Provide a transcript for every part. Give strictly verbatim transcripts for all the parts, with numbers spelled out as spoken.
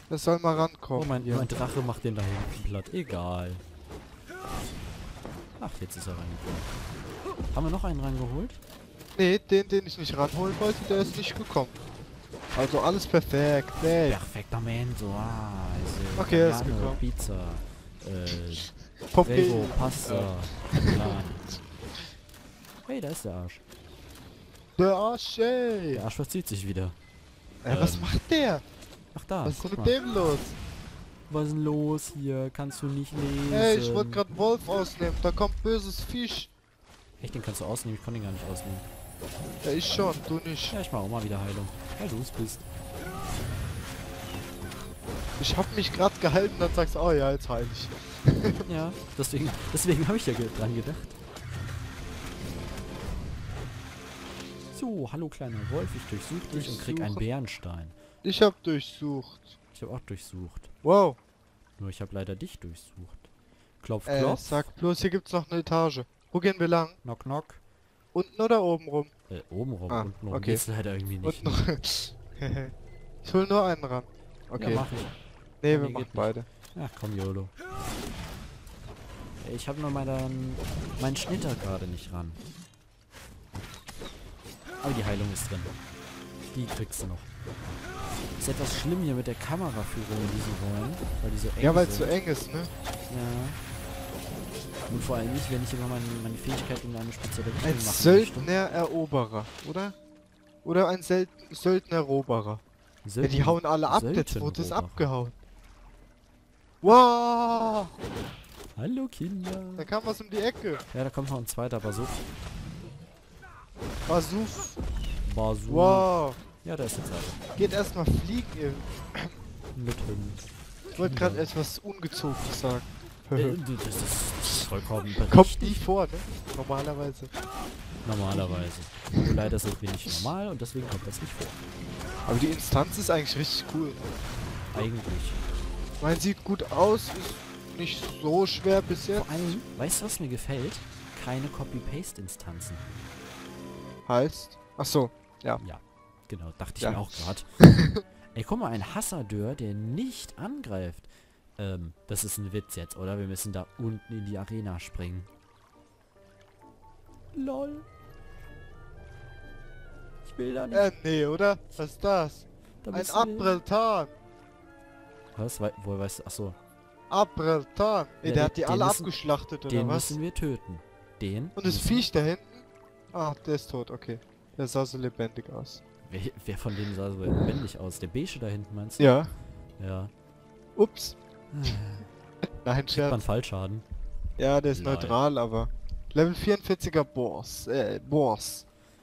Das soll mal Oh, rankommen. mein, hier. mein Drache macht den da hinten platt. Egal. Ach, jetzt ist er reingekommen. Haben wir noch einen rangeholt? Nee, den, den ich nicht ranholen wollte, der ist nicht gekommen. Also alles perfekt. Nee. Perfektamente. Ah, also Okay, er ist Italiano, gekommen. Pizza. Äh, Poppy. Prego, Pasta. Plan. Hey, da ist der Arsch. Der Arsch, ey. Der Arsch verzieht sich wieder. Ey, was Ähm, macht der? Ach da, Was ist guck mit mal. dem los? Was ist denn los hier? Kannst du nicht lesen? Ey, ich wollte gerade Wolf ausnehmen. Da kommt böses Fisch. Echt, den kannst du ausnehmen? Ich konnte ihn gar nicht ausnehmen. Ja, ich schon, du nicht. Ja, ich mach auch mal wieder Heilung. Weil du es bist. Ich hab mich gerade gehalten, dann sagst du, oh ja, jetzt heil ich. Ja, deswegen, deswegen habe ich ja ge- dran gedacht. So, hallo kleiner Wolf, ich durchsuche dich und krieg einen Durchsuchen. Bärenstein. Ich hab durchsucht. Ich habe auch durchsucht. Wow. Nur ich habe leider dich durchsucht. Klopf, Äh, klopf. sag bloß, hier gibt's noch eine Etage. Wo gehen wir lang? Knock, knock. Unten oder oben rum? Äh, oben rum, Ah, unten rum. okay. Geht's leider irgendwie nicht. Unten rum. Ich hol nur einen ran. Okay. Ja, mach ich. nee, nee, wir geht machen nicht. beide. Ach komm, YOLO. Ey, ich habe nur meinen, meinen Schnitter gerade nicht ran. Aber die Heilung ist drin. Die kriegst du noch. Ist etwas schlimm hier mit der Kameraführung in diesen Räumen, weil die so eng Ja, weil es sind. so eng ist, ne? Ja. Und vor allem nicht, wenn ich immer meine, meine Fähigkeit in eine spezielle Richtung Ein machen möchte. Söldner-Eroberer, oder? Oder ein Sel Söldner-Eroberer. Ja, die hauen alle ab, jetzt wurde es Söldneroberer. abgehauen. Wow! Hallo Kinder. Da kam was um die Ecke. Ja, da kommt noch ein zweiter Basu. Basuf. Basu. Wow. Ja, da ist der zweite. Geht erstmal fliegen, ihr. Mit Hund. Ich wollte gerade etwas Ungezogenes sagen. Äh, das ist vollkommen Kommt berechtigt. nie vor, ne? Normalerweise. Normalerweise. Nur leider ist es wenig normal und deswegen kommt das nicht vor. Aber die Instanz ist eigentlich richtig cool. Eigentlich. Ich meine, sieht gut aus, ist nicht so schwer bis jetzt. Vor allem, weißt du, was mir gefällt? Keine Copy-Paste-Instanzen. Heißt? Ach so, ja. Ja, genau, dachte ich Ja. mir auch gerade. Ey, guck mal, ein Hassadeur, der nicht angreift. Ähm, das ist ein Witz jetzt, oder? Wir müssen da unten in die Arena springen. Lol. Ich will da nicht. Äh, nee, oder? Was ist das? da Ein müssen wir- Abreltan. Was? Wei woher weißt du? Achso. Abreltan. Ey, Ja, der den- hat die den alle müssen- abgeschlachtet, oder Den was? müssen wir töten. Den? Und das müssen- Viech da hinten? Ah, der ist tot, okay. Der sah so lebendig aus. Wer, wer von denen sah so lebendig aus? Der Beige da hinten, meinst du? Ja. Ja. Ups. Nein, Kriegt man Scherz. Fallschaden. Ja, der ist Lol. neutral, aber... Level vierundvierziger Boss. Äh, Boss.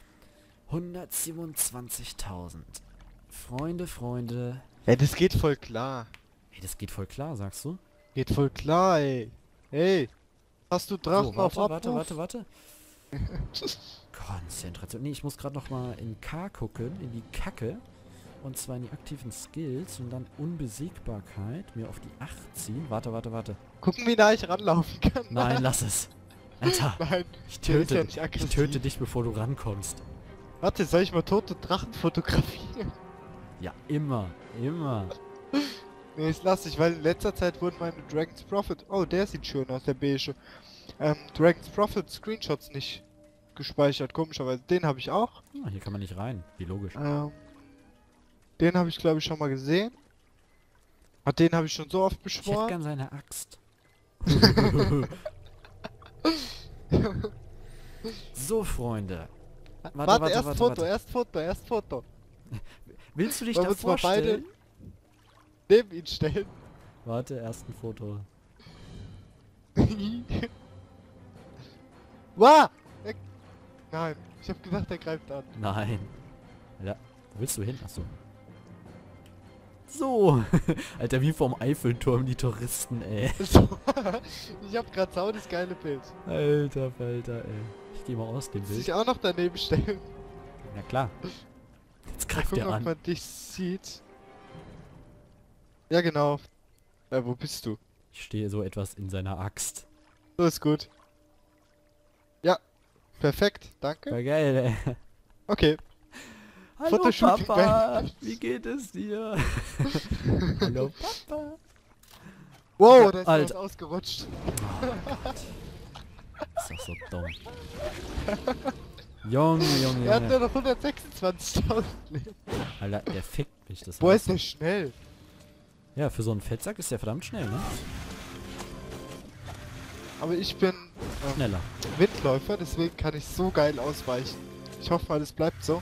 hundertsiebenundzwanzigtausend. Freunde, Freunde. Ey, das geht voll klar. Ey, das geht voll klar, sagst du? Geht voll klar, ey. Hey. Hast du Drachen So, auf warte, Abruf? warte, warte, warte. Konzentration. Nee, ich muss gerade noch mal in K gucken, in die Kacke. Und zwar in die aktiven Skills und dann Unbesiegbarkeit. Mir auf die acht ziehen. Warte, warte, warte. Gucken, wie nah ich ranlaufen kann. Nein, lass es. Alter, Nein. ich der ist töte, ja nicht ich aggressiv. töte dich, bevor du rankommst. Warte, soll ich mal tote Drachen fotografieren? Ja, immer, immer. Nee, das lasse ich, weil in letzter Zeit wurden meine Dragon's Prophet... Oh, der sieht schön aus, der beige. Ähm, Dragon's Prophet Screenshots nicht gespeichert, komischerweise. Den habe ich auch. Ah, hier kann man nicht rein. Wie logisch. Ähm, den habe ich, glaube ich, schon mal gesehen. Hat den habe ich schon so oft Ich hätte beschworen. gern seine Axt. So, Freunde. Warte, Warte, warte, erst warte, Foto, warte. erst Foto, erst Foto. Willst du dich Wollen da wir uns mal beide- vorstellen? Neben ihn stellen. Warte, erst ein Foto. Wah! Er- Nein, ich habe gedacht, er greift an. Nein. Ja, wo willst du hin? Achso. So. Alter, wie vom Eiffelturm die Touristen, ey. So, ich habe gerade sau das geile Bild. Alter, Alter, ey. Ich geh mal aus dem Muss Bild. ich auch noch daneben stellen. Na klar. Jetzt Mal greift gucken, er ob an. man dich sieht. Ja, genau. Äh, wo bist du? Ich stehe so etwas in seiner Axt. So ist gut. Ja, perfekt, danke. War geil, ey. Okay. Hallo Fotoshooting Papa, wie geht es dir? Hallo Papa. Wow, Ja, da ist Alter. was ausgerutscht. Oh Gott. Ist doch so dumm. Junge, Junge, Er hat nur Junge. noch hundertsechsundzwanzigtausend Leben. Alter, der fickt mich das Boah, aus. ist der schnell. Ja, für so einen Fettsack ist der verdammt schnell, ne? Aber ich bin ähm, Schneller. Windläufer, deswegen kann ich so geil ausweichen. Ich hoffe mal, es bleibt so.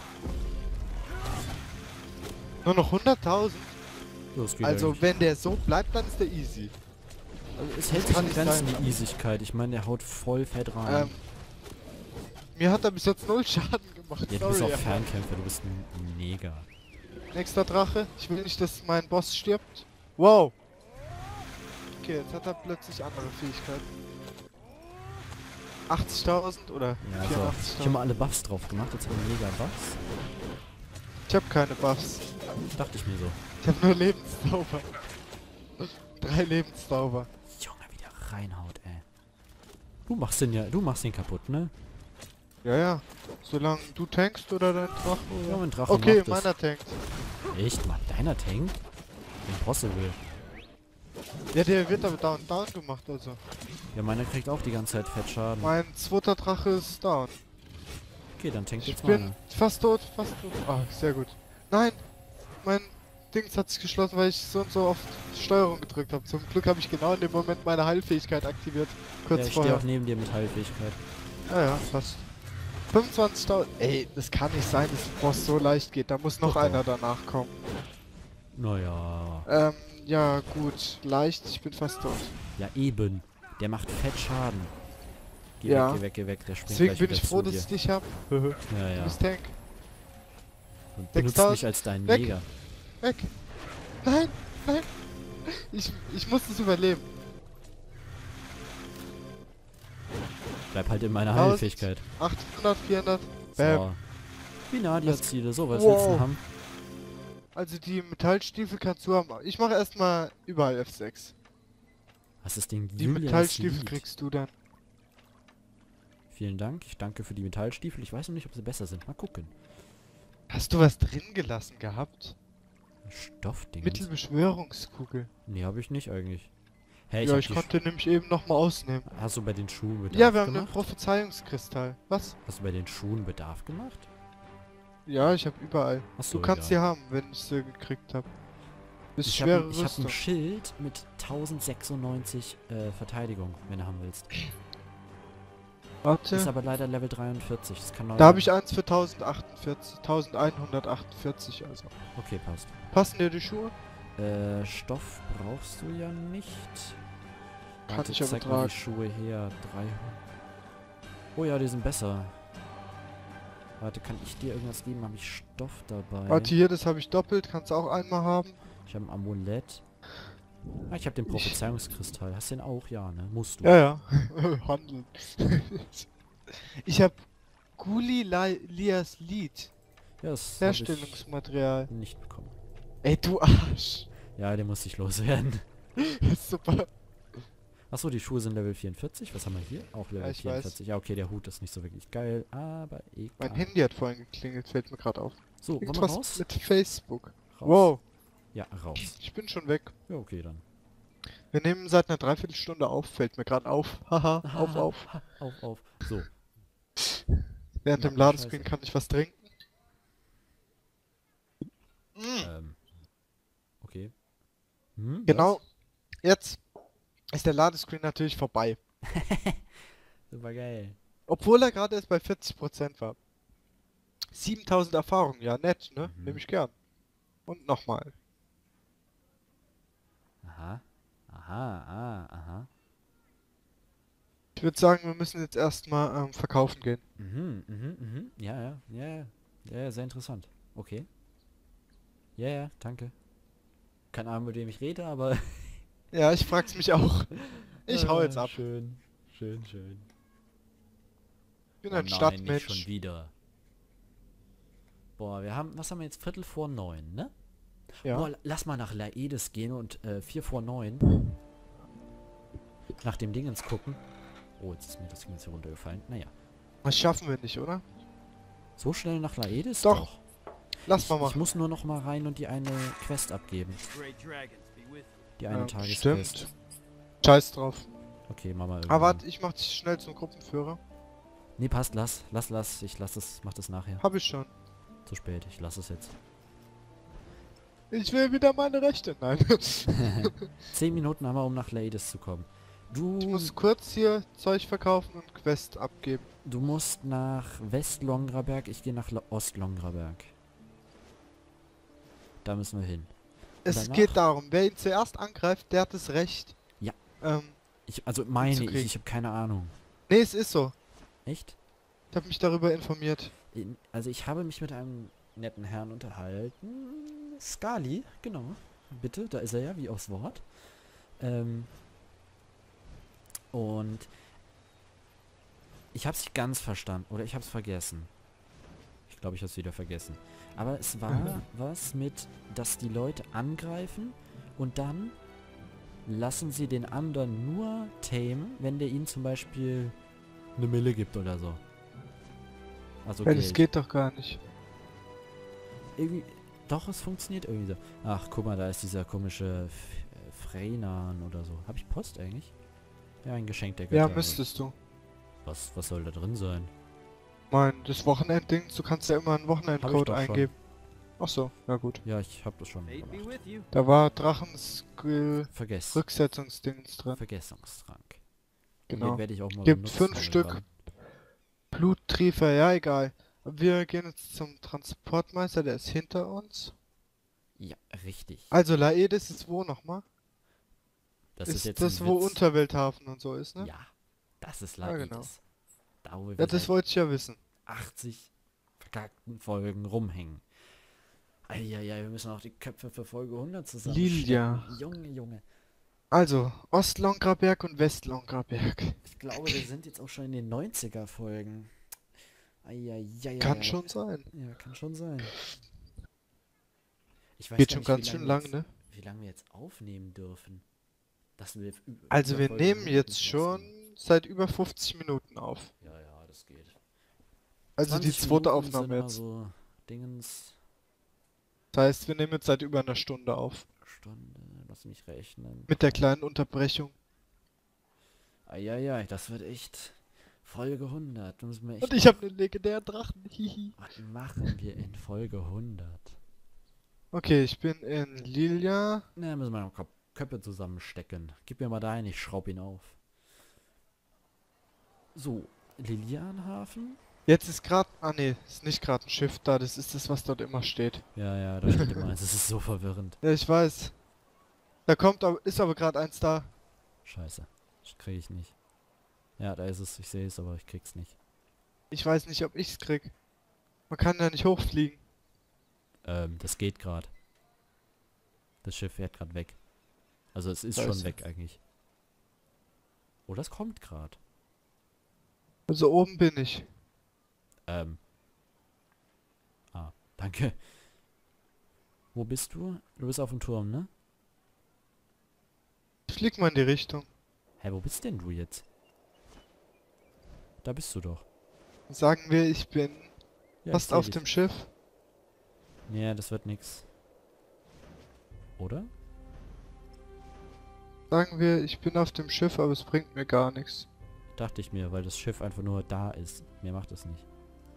Nur noch hunderttausend. Los geht Also eigentlich. wenn der so bleibt, dann ist der easy. Also es hält sich kann in nicht Grenzen sein. die Easigkeit. Ich meine, der haut voll fett rein. Ähm, mir hat er bis jetzt null Schaden gemacht. ja, du bist Sorry, auch aber- Fernkämpfer, du bist ein Neger. Nächster Drache. Ich will nicht, dass mein Boss stirbt. Wow. Okay, jetzt hat er plötzlich andere Fähigkeiten. achtzigtausend oder Ja, so. Ich habe vierundachtzigtausend? mal alle Buffs drauf gemacht, jetzt haben wir mega Buffs. Ich habe keine Buffs. Dachte ich mir so. Ich habe nur Lebenszauber. Drei Lebenszauber. Junge, wie der reinhaut, ey. Du machst den ja, du machst den kaputt, ne? Ja, ja. Solange du tankst oder dein Drache Ja, oder... mein Drache Okay, macht das. meiner tankt. Echt? Mann, deiner Tank? Impossible. Ja, der wird aber down down gemacht, also. Ja, meiner kriegt auch die ganze Zeit fett Schaden. Mein zweiter Drache ist down. Okay, dann tankt Ich jetzt bin meiner. fast tot, fast tot. Ah, sehr gut. Nein! Mein Dings hat sich geschlossen, weil ich so und so oft Steuerung gedrückt habe. Zum Glück habe ich genau in dem Moment meine Heilfähigkeit aktiviert. Kurz Ja, ich stehe vorher. auch neben dir mit Heilfähigkeit. Ja, ja, fast. fünfundzwanzigtausend. Ey, das kann nicht sein, dass der Boss so leicht geht. Da muss noch Doch, einer doch. danach kommen. Naja. Ähm, ja, gut. Leicht, ich bin fast tot. Ja, eben. Der macht fett Schaden. Geh Ja. weg, geh weg, geh weg. Der springt Deswegen gleich bin wieder ich froh, zu dass dir. ich dich hab. Ja, Du ja. bist Tank. Und benutzt sechstausend. mich als deinen Weg. Jäger. Weg. Nein, nein. Ich, ich muss das überleben. Bleib halt in meiner Tausend. Heilfähigkeit. achthundert, vierhundert. Bam. So. Wie Nadia-Ziele, so, was Wow. willst du haben? Also die Metallstiefel kannst du haben. Ich mache erstmal überall F sechs. Was ist denn Die Julians Metallstiefel Lied? kriegst du dann. Vielen Dank. Ich danke für die Metallstiefel. Ich weiß noch nicht, ob sie besser sind. Mal gucken. Hast du was drin gelassen gehabt? Stoffding. Mittelbeschwörungskugel. Nee, habe ich nicht eigentlich. Hä, ich Ja, hab ich die konnte nämlich eben nochmal ausnehmen. Sch- Hast du bei den Schuhen Bedarf Ja, wir haben den gemacht? Prophezeiungskristall. Was? Hast du bei den Schuhen Bedarf gemacht? Ja, ich habe überall. Achso, Du kannst egal. sie haben, wenn ich sie gekriegt habe. Ist Ich schwere habe ich hab Rüstung. ein Schild mit tausendsechsundneunzig äh, Verteidigung, wenn du haben willst. Warte. Ist aber leider Level dreiundvierzig. Das kann neu Da habe sein. ich eins für tausendachundvierzig, elfhundertachtundvierzig also. Okay, passt. Passen dir die Schuhe? Äh, Stoff brauchst du ja nicht. Kann Warte, ich aber zeig mal tragen. die Schuhe her. dreihundert. Oh ja, die sind besser. Warte, kann ich dir irgendwas geben? Habe ich Stoff dabei? Warte hier, das habe ich doppelt, kannst du auch einmal haben. Ich habe ein Amulett. Ah, ich habe den Ich- Prophezeiungskristall. Hast du den auch? Ja, ne? Musst du. Ja, ja. Handeln. Ich habe Guli Lias Lied. Ja, das hab Herstellungsmaterial. ich nicht bekommen. Ey, du Arsch. Ja, den musste ich loswerden. Super. Achso, die Schuhe sind Level vierundvierzig. Was haben wir hier? Auch Level Ja, ich vierundvierzig. Ja, okay, der Hut ist nicht so wirklich geil, aber egal. Mein Handy hat vorhin geklingelt, fällt mir gerade auf. So, wollen wir Irgendwas raus? mit Facebook. raus? Wow, Ja, raus. ich bin schon weg. Ja, okay, dann. Wir nehmen seit einer Dreiviertelstunde auf, fällt mir gerade auf. Haha, auf, auf. auf, auf. So. Während Ja, dem Ladescreen scheiße. kann ich was trinken. Ähm. Okay. Hm, Genau, jetzt ist der Ladescreen natürlich vorbei. was? Super geil. Obwohl er gerade erst bei vierzig Prozent war. siebentausend Erfahrungen, ja nett, ne? Mhm. Nehme ich gern. Und nochmal. Aha. Aha, ah, aha. Ich würde sagen, wir müssen jetzt erstmal ähm, verkaufen gehen. Mhm, mhm, mhm. Ja, ja, ja, ja. Ja, ja, sehr interessant. Okay. Ja, ja, danke. Keine Ahnung, mit wem ich rede, aber... Ja, ich frag's mich auch. Ich hau jetzt Ah, ab. Schön, schön, schön. Ich bin Oh ein nein, nicht Stadtmensch. schon wieder. Boah, wir haben, was haben wir jetzt? Viertel vor neun, ne? Ja. Boah, lass mal nach Laedes gehen und äh, vier vor neun nach dem Dingens gucken. Oh, jetzt ist mir das Dingens hier runtergefallen. Naja. Das schaffen wir nicht, oder? So schnell nach Laedes? Doch. Lass Ich, mal ich machen. muss nur noch mal rein und die eine Quest abgeben. Die eine Ja, Tagesquest. stimmt. Scheiß drauf. Okay, Mama Aber irgendwann. warte, ich mach dich schnell zum Gruppenführer. Nee, passt, lass, lass, lass. Ich lass es, mach das nachher. Hab ich schon. Zu spät, ich lass es jetzt. Ich will wieder meine Rechte. Nein. Zehn Minuten haben wir, um nach Ladies zu kommen. Du, Ich muss kurz hier Zeug verkaufen und Quest abgeben. du musst nach West-Longraberg, ich gehe nach La- Ost-Longraberg. Da müssen wir hin. Es danach? geht darum, wer ihn zuerst angreift, der hat das Recht. Ja. Ähm, Ich, also meine ich, kriegen. ich habe keine Ahnung. nee, es ist so. Echt? Ich habe mich darüber informiert. In, also ich habe mich mit einem netten Herrn unterhalten. Skali, genau. Bitte, da ist er ja, wie aufs Wort. Ähm, und ich habe es nicht ganz verstanden. Oder ich habe es vergessen. Ich glaube, ich habe es wieder vergessen. Aber es war was mit, dass die Leute angreifen und dann lassen sie den anderen nur tamen, wenn der ihnen zum Beispiel eine Mille gibt oder so. Also Ja, Geld. das geht doch gar nicht. Irgendwie, doch, es funktioniert irgendwie so. Ach, guck mal, da ist dieser komische F äh, Freynan oder so. Habe ich Post eigentlich? Ja, ein Geschenk der Ja, Götter. müsstest du. Was, was soll da drin sein? Mein, das Wochenendding, du kannst ja immer einen Hab ich Wochenendcode doch schon. eingeben. Ach so, na gut. Ja, ich habe das schon gemacht. Da war Drachenskill Vergess. Rücksetzungsdings drin. Vergessungstrank. Genau. Den werde ich auch mal Gibt benutzen fünf Stück. irgendwann. Bluttriefer, ja egal. Wir gehen jetzt zum Transportmeister, der ist hinter uns. Ja, richtig. Also Laedes ist wo nochmal? Das Ist, ist jetzt das, ein wo Witz. Unterwelthafen und so ist, ne? Ja, das ist Ja, Laedes. genau. Da, wo wir Ja, das seit wollte ich ja wissen. achtzig verkackten Folgen rumhängen. Eieiei, wir müssen auch die Köpfe für Folge hundert zusammenstecken. Lilia. Junge, Junge. Also, Ostlongraberg und Westlongraberg. Ich glaube, wir sind jetzt auch schon in den neunziger Folgen. Eieiei. Kann schon sein. Ja, kann schon sein. Ich weiß Geht gar schon nicht, ganz wie schön wir lang, jetzt, ne? Wie lange wir jetzt aufnehmen dürfen. Dass wir ü- Also über wir Folge nehmen hundert jetzt nicht schon rausgehen. seit über fünfzig Minuten auf. Ja, ja, das geht. Also die zwanzig zweite Minuten Aufnahme sind immer jetzt. so Dingens. Das heißt, wir nehmen jetzt seit über einer Stunde auf. Stunde, lass mich rechnen. Mit der kleinen Unterbrechung. Eieiei, das wird echt Folge hundert. Da müssen wir echt Und ich habe einen legendären Drachen. Hihi. Was machen wir in Folge hundert? Okay, ich bin in Lilia. Na, müssen wir noch Kop- Köpfe zusammenstecken. Gib mir mal deinen, ich schraub ihn auf. So, Lilianhafen? Jetzt ist gerade, ah ne, ist nicht gerade ein Schiff da, das ist das, was dort immer steht. Ja, ja, da steht immer eins. Das ist so verwirrend. Ja, ich weiß. Da kommt aber, ist aber gerade eins da. Scheiße. Das krieg ich nicht. Ja, da ist es. Ich sehe es, aber ich krieg's nicht. Ich weiß nicht, ob ich's krieg. Man kann ja nicht hochfliegen. Ähm, das geht gerade. Das Schiff fährt gerade weg. Also es ist Da schon ist- weg eigentlich. Oh, das kommt gerade. Also oben bin ich. Ähm. Ah, danke. Wo bist du? Du bist auf dem Turm, ne? Ich flieg mal in die Richtung. Hä, wo bist denn du jetzt? Da bist du doch. Sagen wir, ich bin Ja, fast ich seh auf dich. dem Schiff. Nee, das wird nix. Oder? Sagen wir, ich bin auf dem Schiff, aber es bringt mir gar nichts. Dachte ich mir, weil das Schiff einfach nur da ist. Mehr macht es nicht.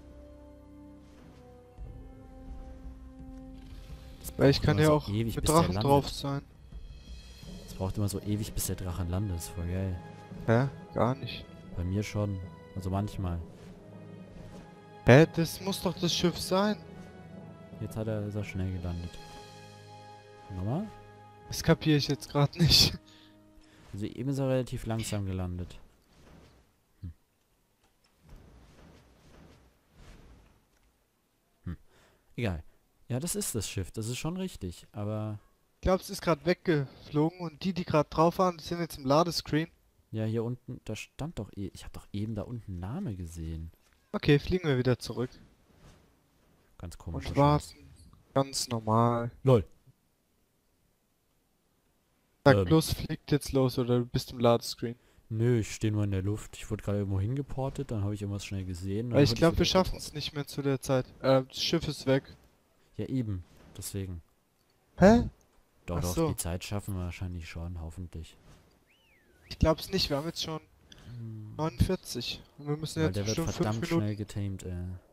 Das Weil ich braucht kann immer ja so auch ewig, mit bis der Drachen landet. drauf sein. Es braucht immer so ewig, bis der Drachen landet. Das ist voll geil. Hä? Gar nicht. Bei mir schon. Also manchmal. Hä? Das muss doch das Schiff sein. Jetzt hat er, ist er schnell gelandet. Nochmal? Das kapiere ich jetzt gerade nicht. Also eben ist er relativ langsam gelandet. Hm. Hm. Egal. Ja, das ist das Schiff. Das ist schon richtig. Aber Ich glaube, es ist gerade weggeflogen und die, die gerade drauf waren, die sind jetzt im Ladescreen. ja, hier unten, da stand doch eh. Ich habe doch eben da unten Name gesehen. Okay, fliegen wir wieder zurück. Ganz komisch. Und warten. Ganz normal. Lol. Sag Ähm. bloß, fliegt jetzt los oder du bist im Ladescreen. Nö, ich stehe nur in der Luft. Ich wurde gerade irgendwo hingeportet, dann habe ich irgendwas schnell gesehen. dann Weil ich wurde glaube, wieder wir schaffen geportet. es nicht mehr zu der Zeit. Äh, das Schiff ist weg. Ja, eben. Deswegen. Hä? Doch, Ach doch, so. die Zeit schaffen wir wahrscheinlich schon, hoffentlich. Ich glaub's nicht, wir haben jetzt schon Hm, neunundvierzig. Und wir müssen weil jetzt der wird bestimmt fünf verdammt schnell Minuten. getamed, äh.